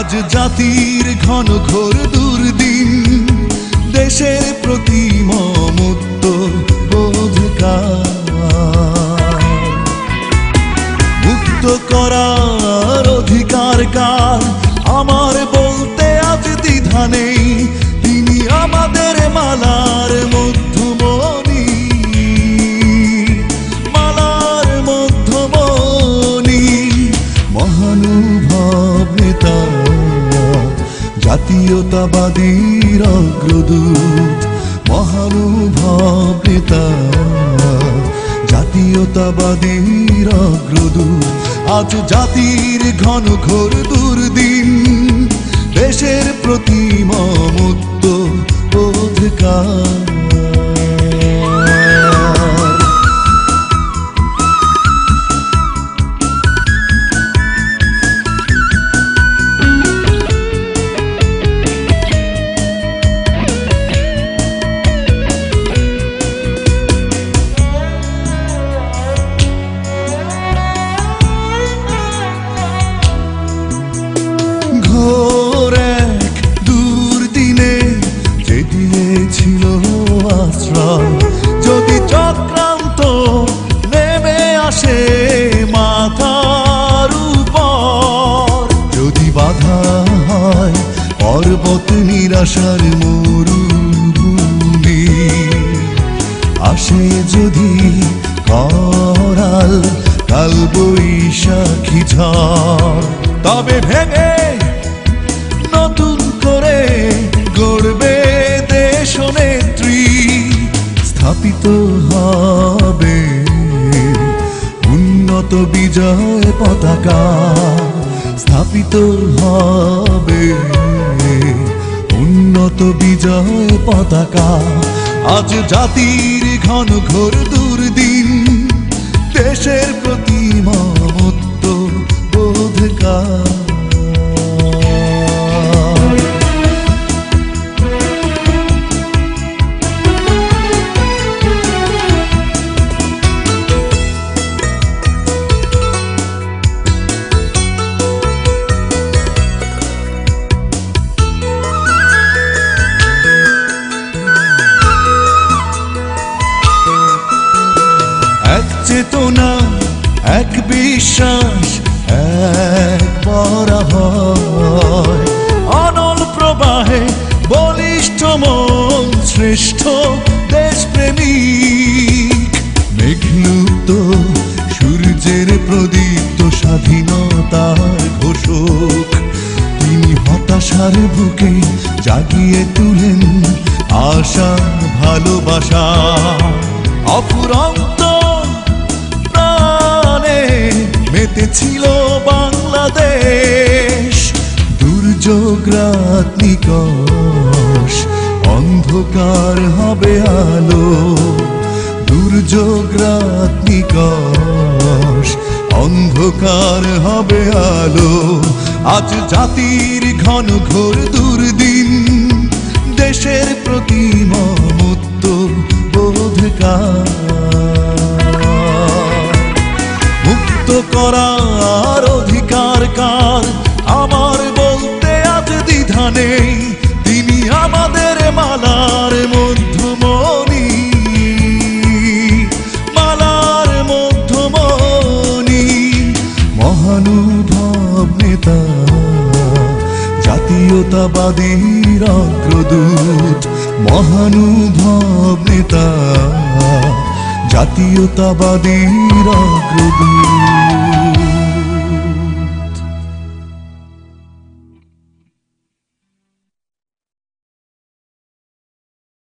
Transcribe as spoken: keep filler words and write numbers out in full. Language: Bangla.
আজ জাতির ঘন ঘোর দুর্দিন, দেশের প্রতি মমত্ব বোধকার, মুক্ত করার অধিকার কার আমার বলতে আজ দ্বিধা নেই। তিনি আমাদের মালার মধ্যমণি, মালার মধ্যমণি, মহানুভব নেতা, জাতীয়তাবাদীর অগ্রদূত, মহানুভব নেতা, জাতীয়তাবাদীর অগ্রদূত। আজ জাতির ঘন ঘোর দুর্দিন, দেশের প্রতি মমত্ব বোধকার। ঘোর এক দুর্দিনে যে দিয়েছিল আশ্রয়, যদি চক্রান্ত নেমে আসে মাথার উপর, যদি বাধা হয় পর্বত নিরাশার মরুভূমি, আসে যদি করাল কাল বৈশাখী ঝড়, তবে ভেঙে নতুন করে গড়বে দেশ নেত্রী, স্থাপিত হবে উন্নত বিজয় পতাকা, স্থাপিত হবে উন্নত বিজয় পতাকা। আজ জাতির ঘন ঘোর দুর্দিন, দেশের প্রতি মমত্ব বোধকার। এক চেতনা, এক বিশ্বাস, এক পরাভয়, অনল প্রবাহে বলিষ্ঠ মন, শ্রেষ্ঠ দেশপ্রেমিক, মেঘলুপ্ত সূর্যের প্রদীপ্ত স্বাধীনতার ঘোষক। তিনি হতাশার বুকে জাগিয়ে তুলেন আশা, ভালোবাসা, অফুরন্ত প্রাণে মেতেছিল বাংলাদেশ। দুর্যোগ রাত নিকষ, অন্ধকার হবে আলো, দুর্যোগ রাত নিকষ, অন্ধকার হবে আলো। আজ জাতির ঘন ঘোর দুর্দিন, দেশের প্রতি মমত্ব বোধকার, মুক্ত করার অধিকার কার আমার বলতে আজ দ্বিধা নেই। তিনি আমাদের মালার মধ্যমণি, মালার মধ্যমণি, মহানুভব নেতা, জাতীয়তাবাদীর অগ্রদূত, মহানুভব নেতা, জাতীয়তাবাদীর অগ্রদূত।